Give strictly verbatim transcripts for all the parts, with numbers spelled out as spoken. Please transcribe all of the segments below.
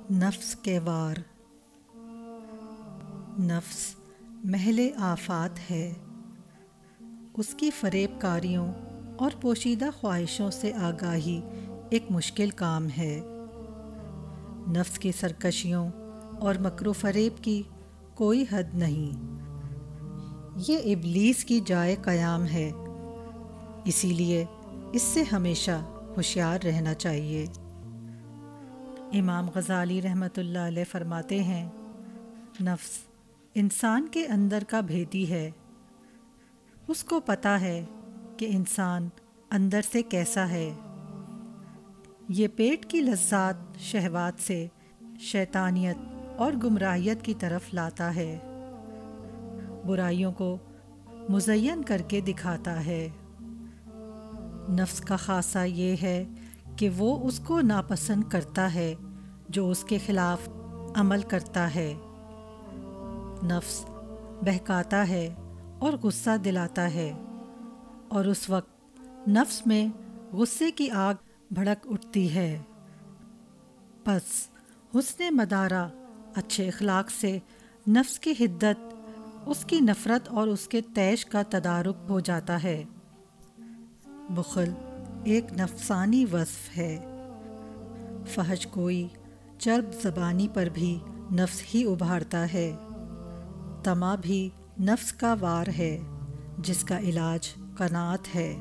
نفس کے وار۔ نفس محل آفات ہے، اس کی فریب کاریوں اور پوشیدہ خواہشوں سے آگاہی ایک مشکل کام ہے۔ نفس کی سرکشیوں اور مکر و فریب کی کوئی حد نہیں۔ یہ ابلیس کی جائے قیام ہے، اسی لیے اس سے ہمیشہ ہوشیار رہنا چاہیے۔ امام غزالی رحمۃ اللہ علیہ فرماتے ہیں، نفس انسان کے اندر کا بھیدی ہے، اس کو پتہ ہے کہ انسان اندر سے کیسا ہے۔ یہ پیٹ کی لذات شہوات سے شیطانیت اور گمراہیت کی طرف لاتا ہے، برائیوں کو مزین کر کے دکھاتا ہے۔ نفس کا خاصہ یہ ہے کہ وہ اس کو ناپسند کرتا ہے جو اس کے خلاف عمل کرتا ہے۔ نفس بہکاتا ہے اور غصہ دلاتا ہے، اور اس وقت نفس میں غصے کی آگ بھڑک اٹھتی ہے۔ پس حسن مدارہ اچھے اخلاق سے نفس کی حدت، اس کی نفرت اور اس کے طیش کا تدارک ہو جاتا ہے۔ بخل ایک نفسانی وصف ہے، فحش کوئی چرب زبانی پر بھی نفس ہی ابھارتا ہے۔ طمع بھی نفس کا وار ہے، جس کا علاج قناعت ہے۔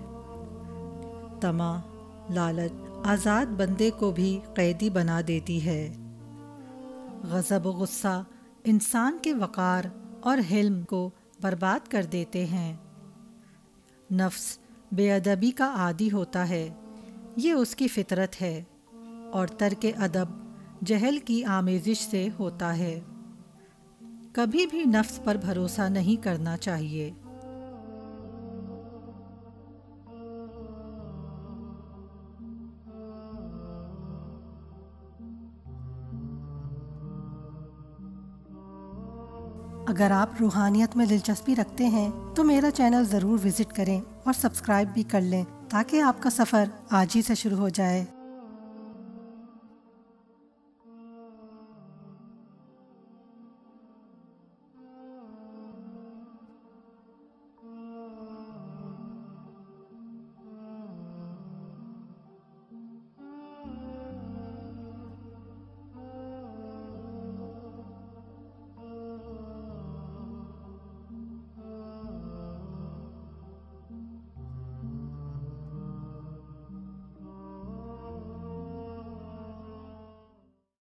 طمع، لالچ آزاد بندے کو بھی قیدی بنا دیتی ہے۔ غضب و غصہ انسان کے وقار اور حلم کو برباد کر دیتے ہیں۔ نفس بے ادبی کا عادی ہوتا ہے، یہ اس کی فطرت ہے، اور ترک ادب جہل کی آمیزش سے ہوتا ہے۔ کبھی بھی نفس پر بھروسہ نہیں کرنا چاہیے۔ اگر آپ روحانیت میں دلچسپی رکھتے ہیں تو میرا چینل ضرور وزٹ کریں اور سبسکرائب بھی کر لیں تاکہ آپ کا سفر آج ہی سے شروع ہو جائے۔